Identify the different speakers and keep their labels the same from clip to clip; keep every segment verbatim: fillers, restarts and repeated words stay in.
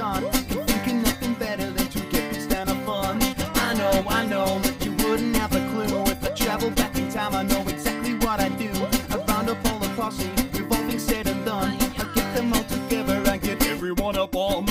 Speaker 1: gone. You're thinking nothing better than to get this down of fun. I know, I know, you wouldn't have a clue. If I travel back in time, I know exactly what I do. I round up all the posse, we've all been said and done. I get them all together and get everyone a bomb.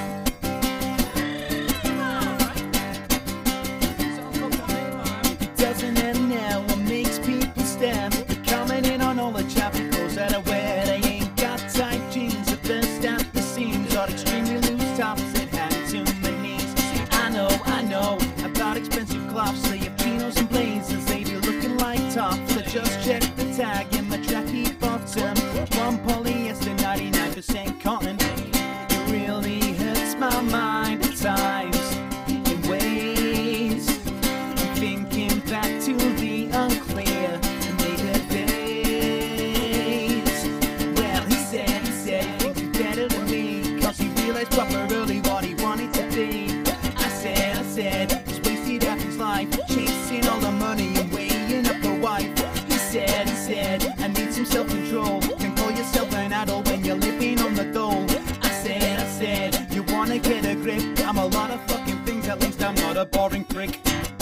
Speaker 1: It doesn't end now, what makes people stare. They're coming in on all the traffic clothes that I wear. They ain't got tight jeans at the at the seams, or extremely loose tops that hang to my knees. I know, I know about expensive cloths. They have chinos and blazers, they be looking like tops. So just check the tag in the tracky bottom. One polyester, ninety-nine percent cotton. It really hurts my mind at times in ways. I'm thinking back to the unclear and later days. Well, he said, he said he thinks he's better than me, cause he realized proper early what he wanted to be. I said, I said, he's wasted half his life chasing all the money and weighing up the wife. He said, he said, I need some self-control. Can call yourself an adult when you're living on the dole. I said, I said, you wanna get a grip. I'm a lot of fucking things, at least I'm not a boring prick.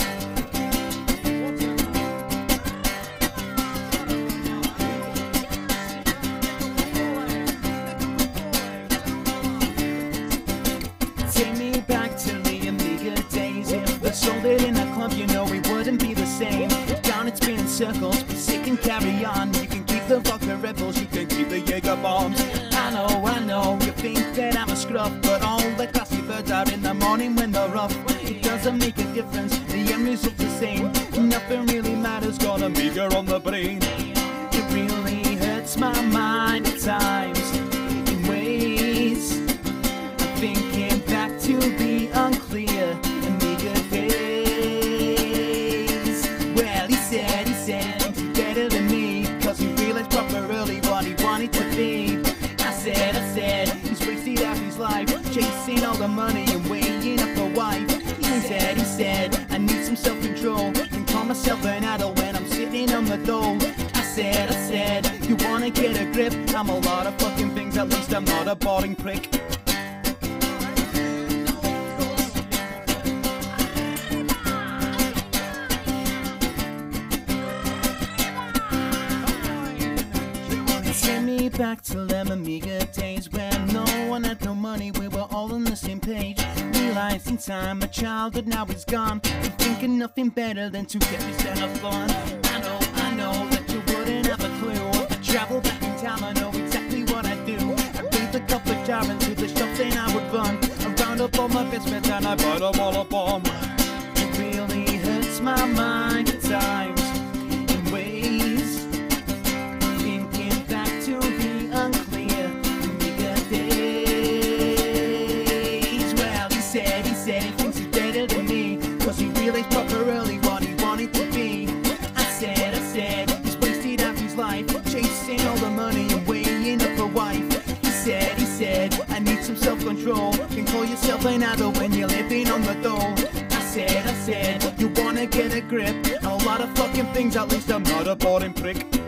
Speaker 1: Take me back to the Amiga days. If we sold it in a club, you know we wouldn't be the same. Down and spin in circles, but sick and carry on. You can keep the vodka Red Bulls, you can keep the Jaeger bombs. I know, I know, you think that I'm a scruff, but all the classy birds are in the morning when they're rough. It doesn't make a difference, the end result's the same. Nothing really matters, got Amiga on the brain. It really hurts my mind at times in ways. I'm thinking back to the unclear Amiga days. Well, he said, he said he thinks he's better than me, cause he realized proper early what he wanted to be. I said, I said, he's wasted half his life chasing all the money and weighing up the wife. He said, he said, I need some self-control. Can call myself an adult when I'm sitting on the dole. I said, I said, you wanna get a grip. I'm a lot of fucking things, at least I'm not a boring prick. Send me back to them Amiga days when no one had no money, we were all on the same page. Realized in time my childhood now is gone. I'm thinking nothing better than to get this kind of fun. I know, I know that you wouldn't have a clue. If I travel back in time, I know exactly what I do. I raised a couple of gyrants to the shops and I would run. I round up all my best friends and I buy them all a bomb. It really hurts my mind at times in ways. Thinking back to the unclear Amiga days. Well, he said, he said he thinks he's better than me, cause he realized proper early what he wanted to be. I said, I said, he's wasted half his life chasing all the money and weighing up a wife. He said, he said, I need some self-control. Can call yourself an adult when you're living on the dole. I said, I said, you wanna get a grip. A lot of fucking things, at least I'm not a boring prick.